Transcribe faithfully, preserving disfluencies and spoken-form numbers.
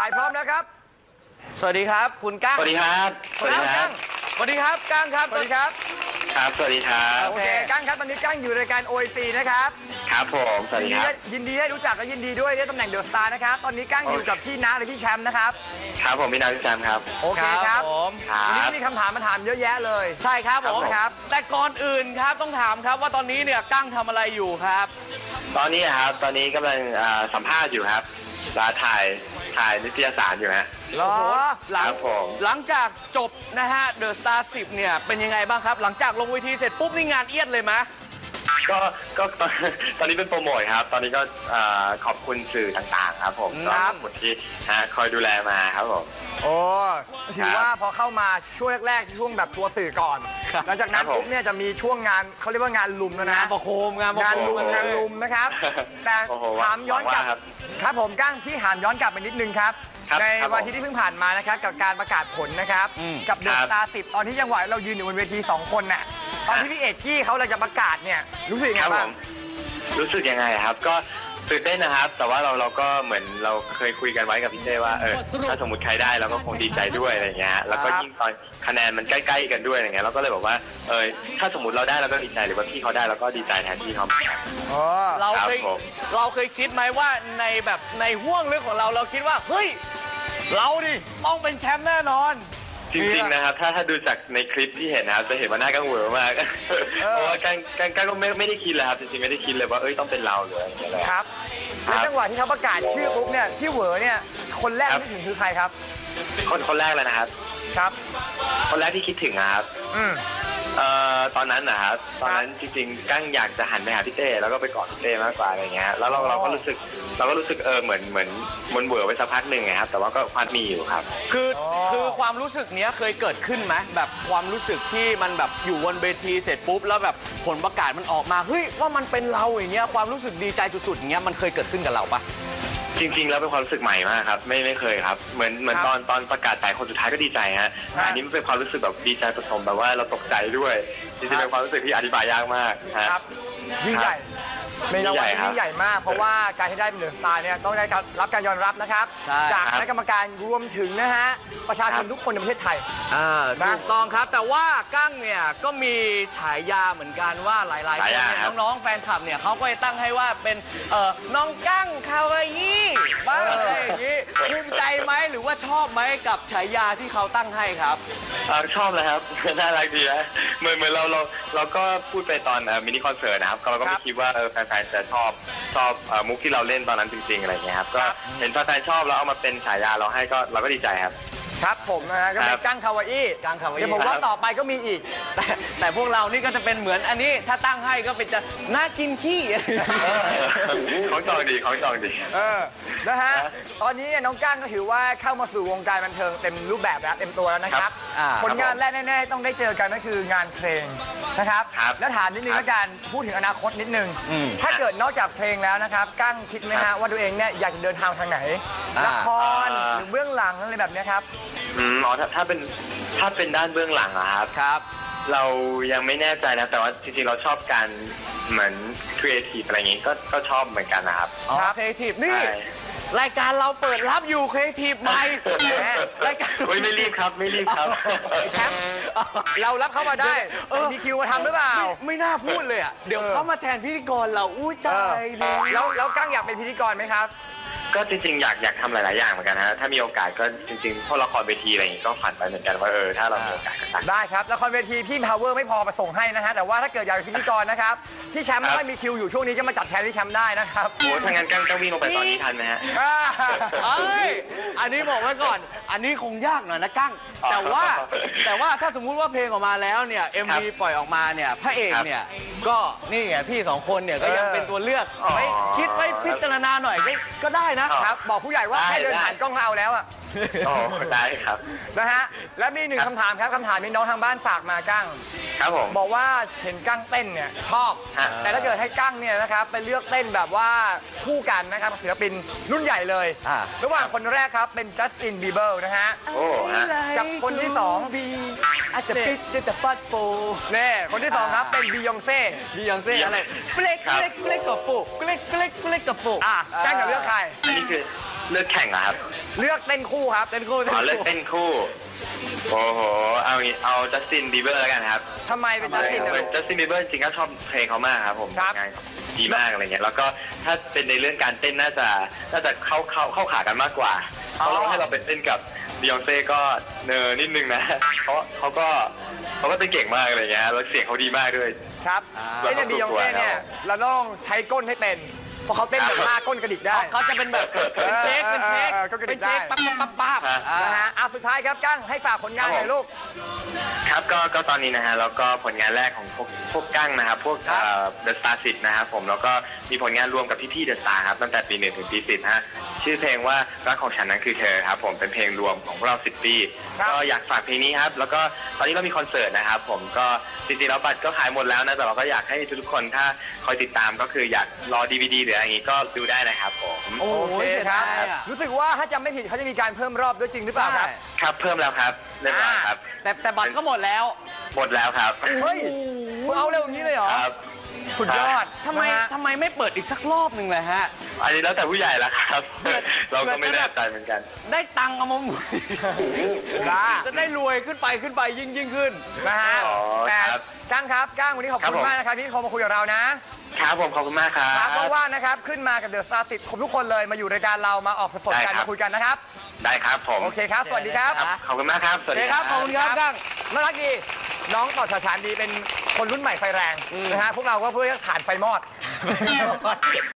ายพร้อมนะครับสวัสดีครับคุณก้างสวัสดีครับสวัสดีครับสวัสดีครับก้างครับสวัสดีครับครับสวัสดีครับโอเคก้างครับตอนนี้ก้างอยู่ในรายการ โอ ไอ ซี นะครับครับผมสวัสดีครับยินดีได้รู้จักและยินดีด้วยได้ตำแหน่งเดอะสตาร์นะครับตอนนี้ก้างอยู่กับพี่น้าและพี่แชมป์นะครับครับผมพี่น้าพี่แชมป์ครับโอเคครับผมวันนี้มีคำถามมาถามเยอะแยะเลยใช่ครับผมครับแต่ก่อนอื่นครับต้องถามครับว่าตอนนี้เนี่ยก้างทำอะไรอยู่ครับตอนนี้ครับตอนนี้กำลังสัมภาษณ์อยู่ครับลาถ่ายถ่ายนิตยสารอยู่ฮะเหรอหลังหลังจากจบนะฮะเดอะสตาร์สิบเนี่ยเป็นยังไงบ้างครับหลังจากลงเวทีเสร็จปุ๊บนี่งานเอียดเลยไหมก็ก็ตอนนี้เป็นโปรโมทครับตอนนี้ก็ขอบคุณสื่อต่างๆครับผมขอบคุณที่คอยดูแลมาครับผมโอ้ถือว่าพอเข้ามาช่วงแรกๆช่วงแบบทัวร์สื่อก่อนหลังจากนั้นปุ๊บเนี่ยจะมีช่วงงานเขาเรียกว่างานลุมนะงานประโคมงานงานลุมงานลุมนะครับแต่ถามย้อนกลับครับผมก้างพี่ถามย้อนกลับไปนิดนึงครับในวันที่ที่เพิ่งผ่านมานะครับกับการประกาศผลนะครับกับเดอะสตาร์สิบตอนที่ยังไหวเรายืนอยู่บนเวทีสองคนน่ะตอนที่พี่เอกกี้เขาเราจะประกาศเนี่ยรู้สึกยังไงบ้างรู้สึกยังไงครับก็ตื่นเต้นนะครับแต่ว่าเราเราก็เหมือนเราเคยคุยกันไว้กับพี่เต้ว่าเออถ้าสมมติใครได้เราก็คงดีใจด้วยอะไรเงี้ยแล้วก็ยิ่งตอนคะแนนมันใกล้ๆกันด้วยอะไรเงี้ยเราก็เลยบอกว่าเออถ้าสมมติเราได้เราก็ดีใจหรือว่าพี่เขาได้เราก็ดีใจแทนพี่เขาเราเคยเราเคยคิดไหมว่าในแบบในห่วงลึกของเราเราคิดว่าเฮ้ยเราดิต้องเป็นแชมป์แน่นอนจริงๆนะครับถ้าถ้าดูจากในคลิปที่เห็นนะครับจะเห็นว่าหน้ากังวลมากเพราะว่ากังกังกังก็ไม่ไม่ได้คิดเลยครับจริงๆไม่ได้คิดเลยว่าเอ้ยต้องเป็นเราเลยอย่างเงี้ยครับในจังหวะที่เขาประกาศชื่อปุ๊บเนี่ยที่เหวอเนี่ยคนแรกที่ถึงคือใครครับคนคนแรกเลยนะครับครับคนแรกที่คิดถึงครับอืมเอ่อตอนนั้นนะครับตอนนั้นจริงๆกั้งอยากจะหันไปหาพี่เต้แล้วก็ไปกอดพี่เต้มากกว่าอะไรเงี้ยแล้วเราเราก็รู้สึกเราก็รู้สึกเออเหมือนเหมือนมันเบื่อไปสักพักหนึ่งไงครับแต่ว่าก็ความมีอยู่ครับคือคือความรู้สึกเนี้ยเคยเกิดขึ้นไหมแบบความรู้สึกที่มันแบบอยู่บนเวทีเสร็จปุ๊บแล้วแบบผลประกาศมันออกมาเฮ้ยว่ามันเป็นเราอย่างเงี้ยความรู้สึกดีใจสุดๆอย่างเงี้ยมันเคยเกิดขึ้นกับเราปะจริงๆแล้วเป็นความรู้สึกใหม่มากครับไม่ไม่เคยครับเหมือนเหมือนตอนตอนประกาศแต่คนสุดท้ายก็ดีใจฮะอันนี้มันเป็นความรู้สึกแบบดีใจผสมแบบว่าเราตกใจด้วยจริงๆเป็นความรู้สึกที่อธิบายยากมากครับยิ่งใหญ่เป็นรางวัลที่ยิ่งใหญ่มากเพราะว่าการที่ได้เป็นเดอะสตาร์เนี่ยต้องได้รับการยอมรับนะครับจากคณะกรรมการรวมถึงนะฮะประชาชนทุกคนในประเทศไทยถูกต้องครับแต่ว่ากั้งเนี่ยก็มีฉายาเหมือนกันว่าหลายๆคนเนี่ยน้องๆแฟนคลับเนี่ยเขาก็ตั้งให้ว่าเป็นน้องกั้งคาวาอี้บ้างอะไรอย่างนี้ภูมิใจไหมหรือว่าชอบไหมกับฉายาที่เขาตั้งให้ครับชอบเลยครับน่ารักดีนะเหมือนเหมือนเราเราเราก็พูดไปตอนมินิคอนเสิร์ตนะครับเราก็ไม่คิดว่าแฟนๆจะชอบชอบมุกที่เราเล่นตอนนั้นจริงๆอะไรเงี้ยครับก็เห็นแฟนๆชอบแล้วเอามาเป็นฉายาเราให้ก็เราก็ดีใจครับครับผมนะฮะก็เป็นกั้งคาวาอี้กั้งคาวาอี้เดี๋ยวผมว่าต่อไปก็มีอีกแต่แต่พวกเรานี่ก็จะเป็นเหมือนอันนี้ถ้าตั้งให้ก็เป็นจะน่ากินขี้ของจองดีของจองดีเออนะฮะตอนนี้น้องกั้งก็ถือว่าเข้ามาสู่วงการบันเทิงเต็มรูปแบบแล้วเต็มตัวแล้วนะครับผลงานแรกแน่ๆต้องได้เจอกันก็คืองานเพลงนะครับแล้วถามนิดนึงแล้วกันพูดถึงอนาคตนิดนึงถ้าเกิดนอกจากเพลงแล้วนะครับกั้งคิดไหมฮะว่าตัวเองเนี่ยอยากจะเดินทางทางไหนละครหรือเบื้องหลังอะไรแบบนี้ครับอืมอ๋อถ้าถ้าเป็นถ้าเป็นด้านเบื้องหลังอะครับครับเรายังไม่แน่ใจนะแต่ว่าจริงๆเราชอบการเหมือนครีเอทีฟอะไรอย่างงี้ก็ก็ชอบเหมือนกันนะครับอ๋อครีเอทีฟนี่รายการเราเปิดรับอยู่ครีเอทีฟไหมรายการไม่รีบครับไม่รีบครับแชมป์เรารับเข้ามาได้มีคิวมาทำหรือเปล่าไม่น่าพูดเลยอ่ะเดี๋ยวเขามาแทนพิธีกรเราอุ้ยตายเลยแล้วแล้วกั้งอยากเป็นพิธีกรไหมครับก็จริงๆอยากอยากทำหลายๆอย่างเหมือนกันฮะถ้ามีโอกาสก็จริงๆพวกละครเวทีอะไรอย่างงี้ก็ฝันไปเหมือนกันว่าเออถ้าเรามีโอกาสก็ได้ครับละครเวทีพี่พาวเวอร์ไม่พอมาส่งให้นะฮะแต่ว่าถ้าเกิดอยากเป็นพิธีกรนะครับพี่แชมป์ไม่มีคิวอยู่ช่วงนี้จะมาจัดแทนพี่แชมป์ได้นะครับโอ้ถ้างั้นกั้งต้องวิ่งลงไปตอนนี้ทันไหมฮะเอ้ยอันนี้บอกไว้ก่อนอันนี้คงยากหน่อยนะกั้งแต่ว่าแต่ว่าถ้าสมมุติว่าเพลงออกมาแล้วเนี่ย เอ็ม วี ปล่อยออกมาเนี่ยพระเอกเนี่ยก็นี่ไงพี่สองคนเนี่ยก็ยังเป็นตัวเลือกไปคิดไปพิจารณาหน่อยก็ได้นะครับบอกผู้ใหญ่ว่าให้เดินผ่านกล้องเอาแล้วอ่ะโอ้ได้ครับนะฮะและมีหนึ่งคำถามครับคำถามนี้น้องทางบ้านฝากมากั้งครับผมบอกว่าเห็นกั้งเต้นเนี่ยชอบแต่ถ้าเกิดให้กั้งเนี่ยนะครับไปเลือกเต้นแบบว่าคู่กันนะครับศิลปินรุ่นใหญ่เลยระหว่างคนแรกครับเป็นจัสตินบีเบอร์นะฮะกับคนที่สองบีอาจจะปิดจะฟัดโฟเน่คนที่สองครับเป็นบียองเซ่บียองเซ่อะไรเกล็กเกล็กเกล็กกับปูเกล็กเกล็กเกล็กกับปูอ่ะกั้งจะเลือกใครอันนี้คือเลือกแข่งเหรอครับเลือกเต้นคู่ครับเต้นคู่อ๋อเลือกเต้นคู่โอ้โหเอางี้เอาจัสตินบีเบอร์แล้วกันครับทำไมเป็นจัสตินจัสตินบีเบอร์จริงๆก็ชอบเพลงเขามากครับผมงานดีมากอะไรเงี้ยแล้วก็ถ้าเป็นในเรื่องการเต้นน่าจะน่าจะเข้าเข้าเข้าขากันมากกว่าเขาลองให้เราไปเต้นกับบิยอนเซ่ก็เนอนิดนึงนะเพราะเขาก็เขาก็เต้นเก่งมากอะไรเงี้ยแล้วเสียงเขาดีมากด้วยครับเต้นกับบียองเซ่เนี่ยเราต้องใช้ก้นให้เป็นเพราะเขาเต้นแบบลากก้นกระดิกได้เขาจะเป็นแบบเป็นเช็คเป็นเช็คเออเออก็กระดิเป็นกได้เช็คปั๊บปั๊บปั๊บปั๊บนะฮะอ่ะสุดท้ายครับกั้งให้ฝากผลงานหน่อยลูกครับก็ก็ตอนนี้นะฮะแล้วก็ผลงานแรกของพวกพวกกั้งนะครับพวกเดอะสตาร์สิบนะครับผมแล้วก็มีผลงานรวมกับพี่ๆเดอะสตาร์ครับตั้งแต่ปีหนึ่งถึงปีสิบฮะชื่อเพลงว่ารักของฉันนั้นคือเธอครับผมเป็นเพลงรวมของพวกเราสิบปีก็อยากฝากเพลงนี้ครับแล้วก็ตอนนี้เรามีคอนเสิร์ตนะครับผมก็จริงๆแล้วบัตรก็ขายหมดแล้วนะแต่เราก็อยากให้ทุกคนถ้าคอยติดตามก็คืออยากรอ ดี วี ดี หรืออะไรอย่างงี้ก็ดูได้นะครับผมโอเคครับเสียดายอะรู้สึกว่าถ้าจำไม่ผิดเขาจะมีการเพิ่มรอบด้วยจริงหรือเปล่าครับครับเพิ่มแล้วครับเรียบร้อยครับแต่แต่บัตรก็หมดแล้วหมดแล้วครับเฮ้ยคุณเอาเร็วอย่างนี้เลยเหรอครับสุดยอดทำไมนะฮะทำไมไม่เปิดอีกสักรอบหนึ่งเลยฮะอันนี้แล้วแต่ผู้ใหญ่ละครับ เราก็ไม่แน่ใจเหมือนกันได้ตังค์เอามาหมุนจ้าจะได้รวยขึ้นไปขึ้นไปยิ่งยิ่งขึ้นนะฮะอ๋อแต่ครับกั้งครับกั้งวันนี้ขอบครัคุบณผมมากนะครับที่โทรมาคุยกับเรานะครับผมขอบคุณมากครับครับว่างๆนะครับขึ้นมากับเดอะสตาร์ติดครบทุกคนเลยมาอยู่รายการเรามาออกสดๆกันได้ครับมาคุยกันนะครับได้ครับผมโอเคครับ สวัสดีครับครับขอบคุณมากครับ สวัสโอดีเคคครัรับ บขอบคุณครับกั้งน่ารักดีน้องต่อฉาฉานดีเป็นคนรุ่นใหม่ไฟแรงนะฮะพวกเราก็เพื่อฐานไฟมอด